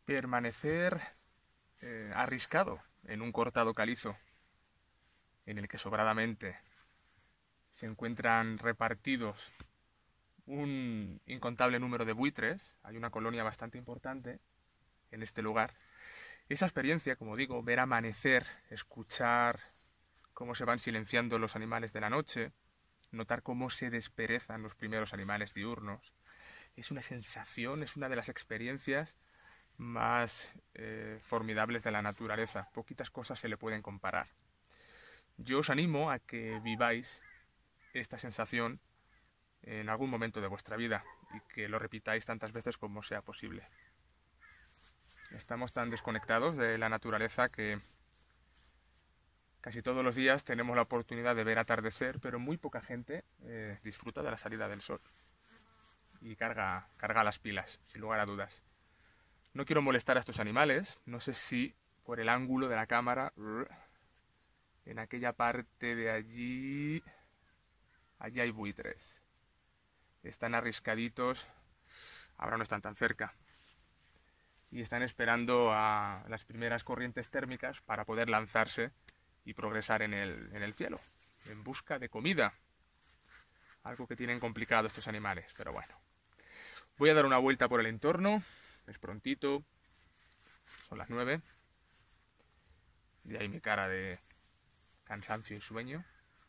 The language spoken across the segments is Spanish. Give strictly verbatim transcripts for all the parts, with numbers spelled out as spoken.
permanecer eh, arriscado en un cortado calizo en el que sobradamente se encuentran repartidos un incontable número de buitres. Hay una colonia bastante importante en este lugar. Esa experiencia, como digo, ver amanecer, escuchar cómo se van silenciando los animales de la noche, notar cómo se desperezan los primeros animales diurnos, es una sensación, es una de las experiencias más eh, formidables de la naturaleza. Poquitas cosas se le pueden comparar. Yo os animo a que viváis esta sensación en algún momento de vuestra vida y que lo repitáis tantas veces como sea posible. Estamos tan desconectados de la naturaleza que casi todos los días tenemos la oportunidad de ver atardecer, pero muy poca gente eh, disfruta de la salida del sol y carga, carga las pilas, sin lugar a dudas. No quiero molestar a estos animales, no sé si por el ángulo de la cámara, en aquella parte de allí, allí hay buitres. Están arriscaditos, ahora no están tan cerca, y están esperando a las primeras corrientes térmicas para poder lanzarse y progresar en el, en el cielo, en busca de comida. Algo que tienen complicado estos animales, pero bueno. Voy a dar una vuelta por el entorno, es prontito, son las nueve, de ahí mi cara de cansancio y sueño,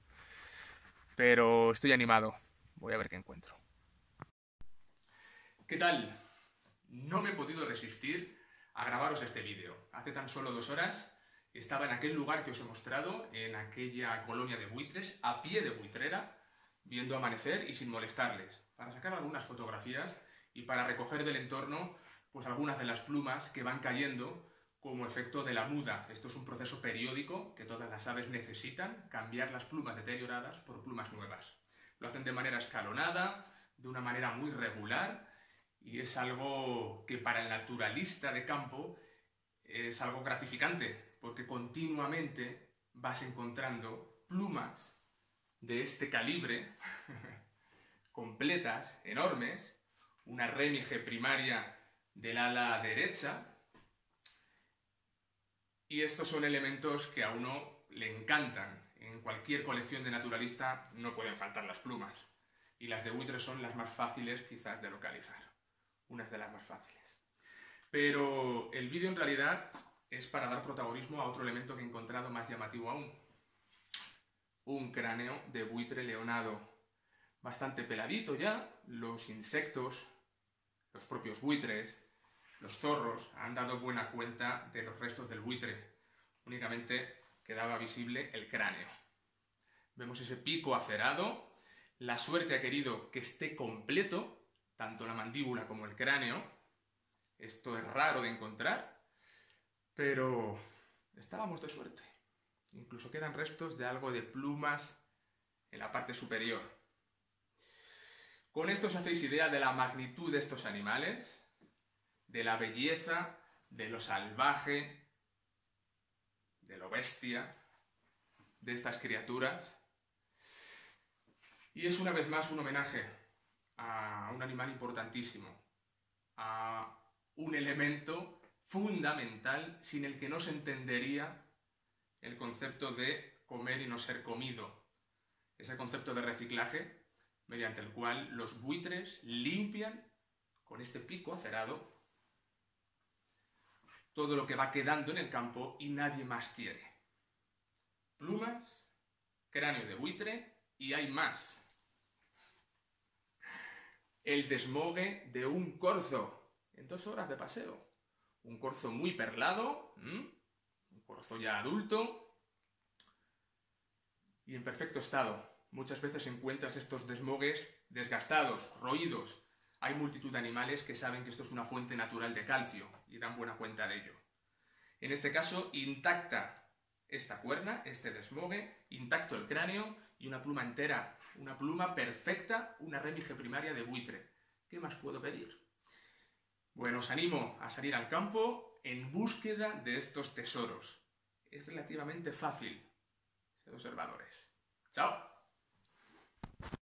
pero estoy animado, voy a ver qué encuentro. ¿Qué tal? No me he podido resistir a grabaros este vídeo. Hace tan solo dos horas estaba en aquel lugar que os he mostrado, en aquella colonia de buitres, a pie de buitrera, viendo amanecer y sin molestarles, para sacar algunas fotografías y para recoger del entorno pues algunas de las plumas que van cayendo como efecto de la muda. Esto es un proceso periódico que todas las aves necesitan, cambiar las plumas deterioradas por plumas nuevas. Lo hacen de manera escalonada, de una manera muy regular, y es algo que para el naturalista de campo es algo gratificante, porque continuamente vas encontrando plumas de este calibre, completas, enormes, una rémige primaria del ala derecha, y estos son elementos que a uno le encantan. En cualquier colección de naturalista no pueden faltar las plumas, y las de buitre son las más fáciles quizás de localizar, unas de las más fáciles. Pero el vídeo en realidad es para dar protagonismo a otro elemento que he encontrado más llamativo aún. Un cráneo de buitre leonado, bastante peladito ya. Los insectos, los propios buitres, los zorros han dado buena cuenta de los restos del buitre. Únicamente quedaba visible el cráneo. Vemos ese pico acerado. La suerte ha querido que esté completo, tanto la mandíbula como el cráneo. Esto es raro de encontrar, pero estábamos de suerte. Incluso quedan restos de algo de plumas en la parte superior. Con esto os hacéis idea de la magnitud de estos animales, de la belleza, de lo salvaje, de lo bestia, de estas criaturas. Y es una vez más un homenaje a un animal importantísimo, a un elemento fundamental sin el que no se entendería el concepto de comer y no ser comido. Ese concepto de reciclaje mediante el cual los buitres limpian con este pico acerado todo lo que va quedando en el campo y nadie más quiere. Plumas, cráneo de buitre y hay más. El desmogue de un corzo en dos horas de paseo. Un corzo muy perlado, ¿m? Un corzo ya adulto y en perfecto estado. Muchas veces encuentras estos desmogues desgastados, roídos. Hay multitud de animales que saben que esto es una fuente natural de calcio y dan buena cuenta de ello. En este caso, intacta esta cuerna, este desmogue, intacto el cráneo y una pluma entera, una pluma perfecta, una rémige primaria de buitre. ¿Qué más puedo pedir? Bueno, os animo a salir al campo en búsqueda de estos tesoros. Es relativamente fácil. Sed observadores. ¡Chao!